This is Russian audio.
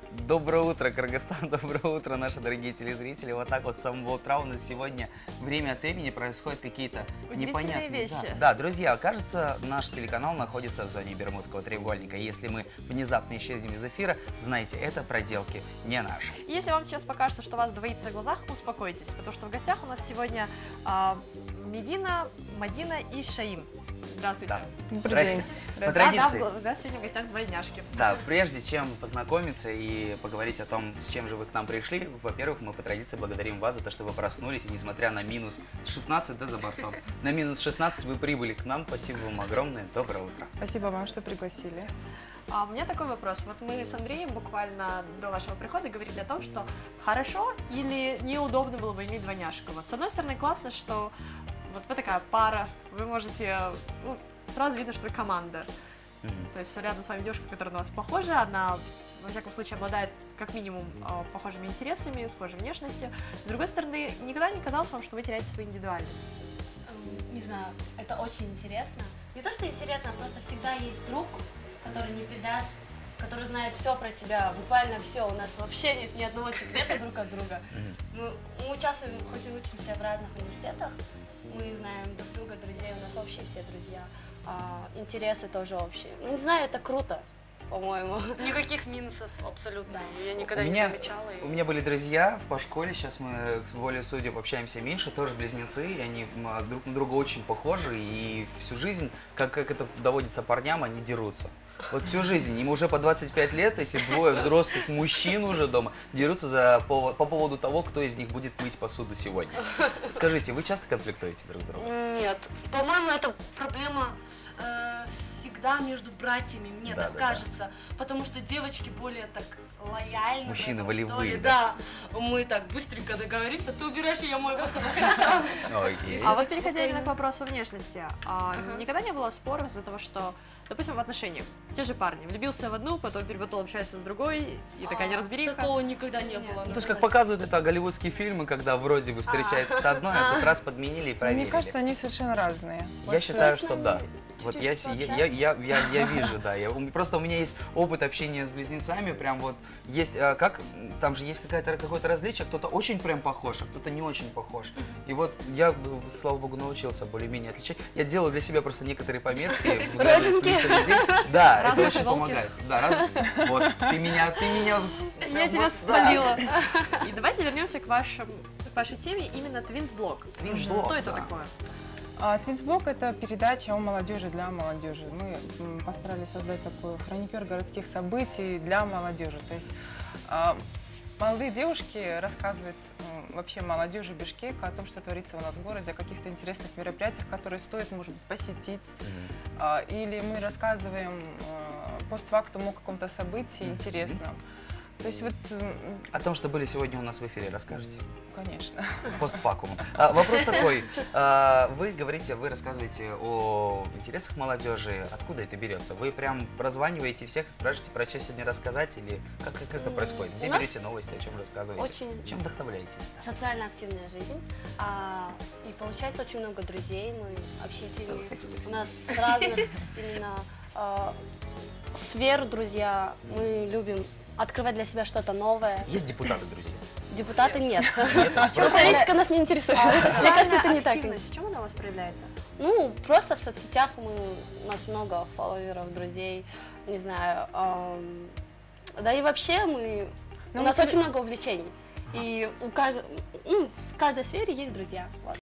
Доброе утро, Кыргызстан, доброе утро, наши дорогие телезрители. Вот так вот с самого утра у нас сегодня время от времени происходят какие-то непонятные вещи. Да, друзья, кажется, наш телеканал находится в зоне Бермудского треугольника. Если мы внезапно исчезнем из эфира, знайте, это проделки не наши. И если вам сейчас покажется, что у вас двоится в глазах, успокойтесь, потому что в гостях у нас сегодня Медина, Мадина и Шаим. Здравствуйте. Да. Добрый день. По традиции. Да, у нас сегодня в гостях двойняшки. Да, прежде чем познакомиться и поговорить о том, с чем же вы к нам пришли, во-первых, мы по традиции благодарим вас за то, что вы проснулись, и несмотря на минус 16, да, за бортом, на минус 16 вы прибыли к нам. Спасибо вам огромное. Доброе утро. Спасибо вам, что пригласили. А у меня такой вопрос. Вот мы с Андреем буквально до вашего прихода говорили о том, что хорошо или неудобно было бы иметь двойняшку. Вот с одной стороны, классно, что вот вы такая пара, вы можете, ну, сразу видно, что вы команда. То есть рядом с вами девушка, которая на вас похожа, она, во всяком случае, обладает как минимум похожими интересами, схожей внешностью. С другой стороны, никогда не казалось вам, что вы теряете свою индивидуальность? Не знаю, это очень интересно. Не то, что интересно, а просто всегда есть друг, который не предаст, который знает все про тебя, буквально все. У нас вообще нет ни одного секрета друг от друга. Мы участвуем, хоть и учимся в разных университетах, мы знаем друг друга, друзей, у нас общие все друзья, интересы тоже общие. Ну, не знаю, это круто, по-моему. Никаких минусов абсолютно. Я У никогда не меня, замечала. у меня были друзья по школе, сейчас мы, волей судеб, общаемся меньше, тоже близнецы, и они друг на друга очень похожи, и всю жизнь, как это доводится парням, они дерутся. Вот всю жизнь, им уже по 25 лет, эти двое взрослых мужчин уже дома дерутся по поводу того, кто из них будет мыть посуду сегодня. Скажите, вы часто конфликтуете друг с другом? Нет, по-моему, это проблема всегда между братьями, мне Да, так да, кажется. Потому что девочки более так лояльны. Мужчины наверное, что волевые, ли. да? Да, мы так быстренько договоримся, ты убираешь, и я мою посуду, хорошо? Окей. А вот переходя именно к вопросу внешности, никогда не было споров из-за того, что, допустим, в отношениях те же парни, влюбился в одну, потом перепутал, общается с другой, и такая неразбериха. Такого никогда не было. Ну, то есть, как показывают это голливудские фильмы, когда вроде бы встречаются с одной, а тут раз подменили и проверили. Мне кажется, они совершенно разные. Я считаю, что да. Вот я чуть-чуть вижу, да. Просто у меня есть опыт общения с близнецами, прям вот есть, как, там же есть какое-то различие, кто-то очень прям похож, а кто-то не очень похож. И вот я, слава богу, научился более-менее отличать. Я делаю для себя просто некоторые пометки, вглядываясь в лица людей. Да, это Разные очень волки. помогает. Да, вот, ты меня... Я тебя спалила. И давайте вернемся к вашей теме, именно Твинс-блог. Твинс-блог, Что это да. такое? Твинсблог — это передача о молодежи для молодежи. Мы постарались создать такой хроникер городских событий для молодежи. То есть молодые девушки рассказывают вообще молодежи Бишкека о том, что творится у нас в городе, о каких-то интересных мероприятиях, которые стоит, может быть, посетить. Или мы рассказываем постфактум о каком-то событии интересном. То есть вот... О том, что были сегодня у нас в эфире, расскажете? Конечно. Постфакум. Вопрос такой. Вы говорите, вы рассказываете о интересах молодежи. Откуда это берется? Вы прям прозваниваете всех и спрашиваете, про что сегодня рассказать? Или как это происходит? Где У нас берете новости, о чем рассказываете? очень- Чем вдохновляетесь? Социально активная жизнь. И получается очень много друзей, мы общительные. У нас с разных именно сфер друзья. Мы любим открывать для себя что-то новое. Есть депутаты, друзья? Депутаты нет. Нет? Но политика нас не интересует. Мне кажется, это не так. Активность, в чем она у вас проявляется? Ну, просто в соцсетях у нас много фолловеров, друзей, не знаю. Да и вообще у нас очень много увлечений. И в каждой сфере есть друзья. Вот.